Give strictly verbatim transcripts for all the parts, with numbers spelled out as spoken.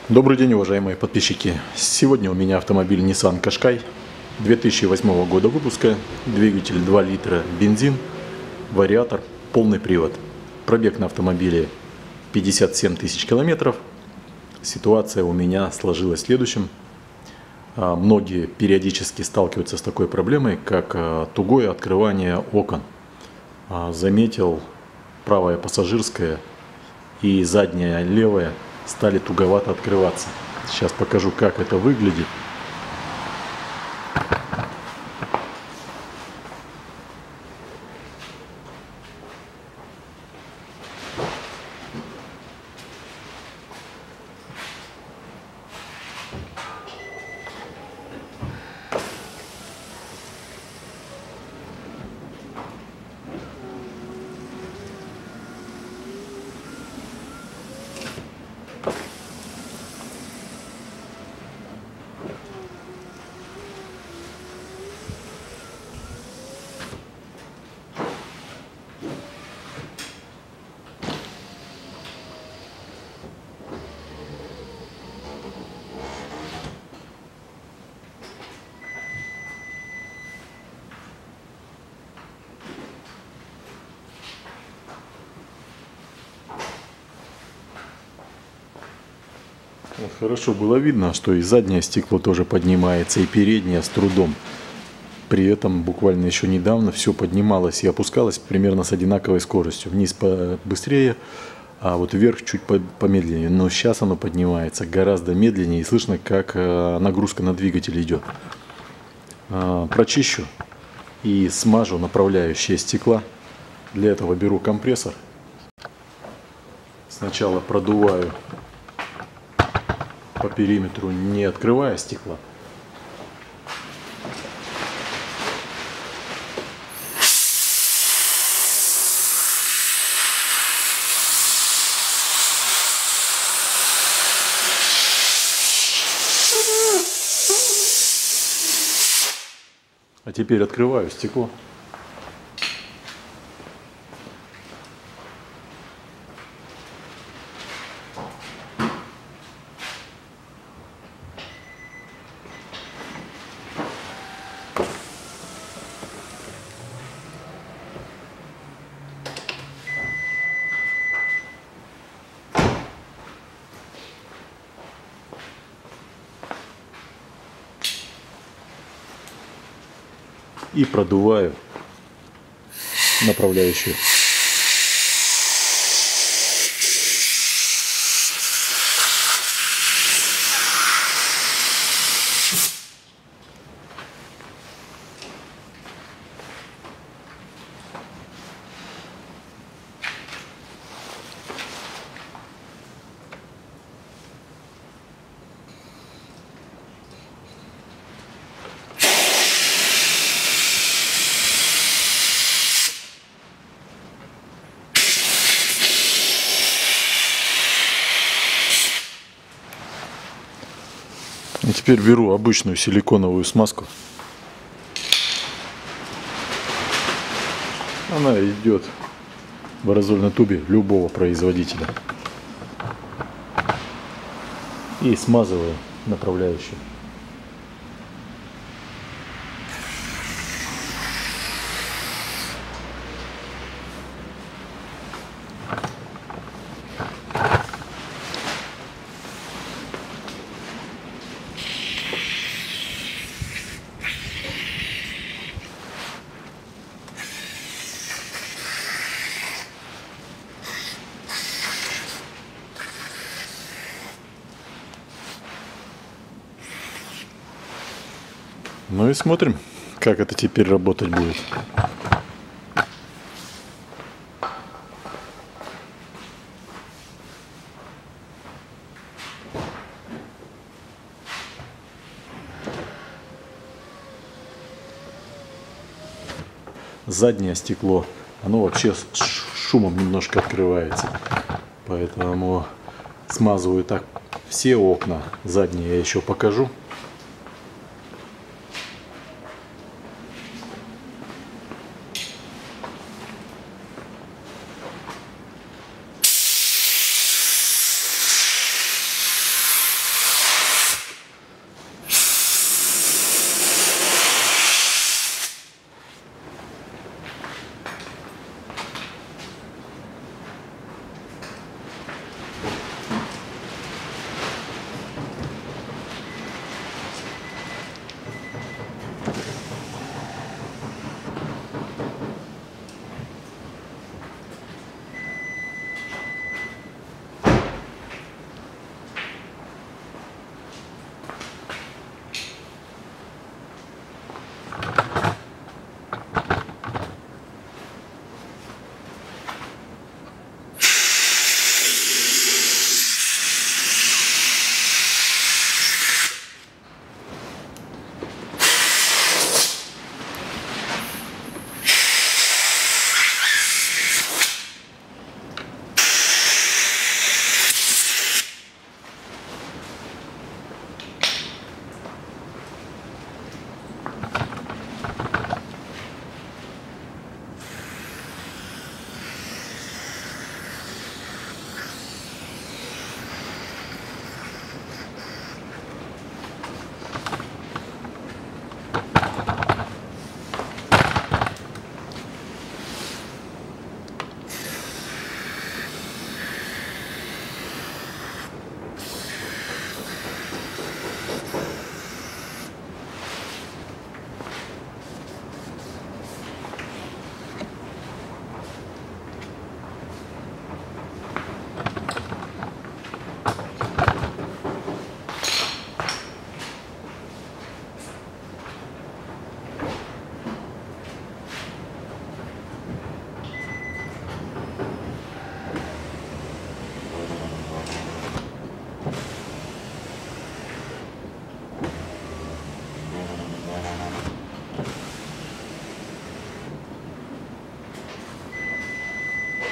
Добрый день, уважаемые подписчики! Сегодня у меня автомобиль Nissan Qashqai две тысячи восьмого года выпуска, двигатель два литра, бензин, вариатор, полный привод. Пробег на автомобиле пятьдесят семь тысяч километров. Ситуация у меня сложилась следующим. Многие периодически сталкиваются с такой проблемой, как тугое открывание окон. Заметил, правая пассажирская и задняя левая стали туговато открываться. Сейчас покажу, как это выглядит. Хорошо было видно, что и заднее стекло тоже поднимается, и переднее с трудом. При этом буквально еще недавно все поднималось и опускалось примерно с одинаковой скоростью. Вниз быстрее, а вот вверх чуть помедленнее. Но сейчас оно поднимается гораздо медленнее, и слышно, как нагрузка на двигатель идет. Прочищу и смажу направляющие стекла. Для этого беру компрессор. Сначала продуваю по периметру, не открывая стекла. А теперь открываю стекло. И продуваю направляющую. И теперь беру обычную силиконовую смазку. Она идет в аэрозольной тубе любого производителя. И смазываю направляющую. Ну и смотрим, как это теперь работать будет. Заднее стекло, оно вообще с шумом немножко открывается. Поэтому смазываю так все окна. Задние я еще покажу.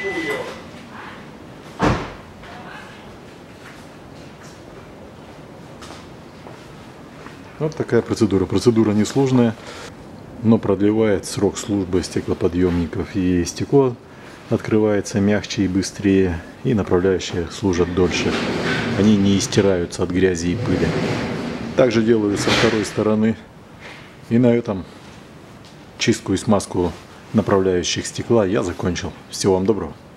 Вот такая процедура. Процедура несложная, но продлевает срок службы стеклоподъемников. И стекло открывается мягче и быстрее, и направляющие служат дольше. Они не истираются от грязи и пыли. Также делаю со второй стороны. И на этом чистку и смазку направляющих стекла я закончил. Всего вам доброго.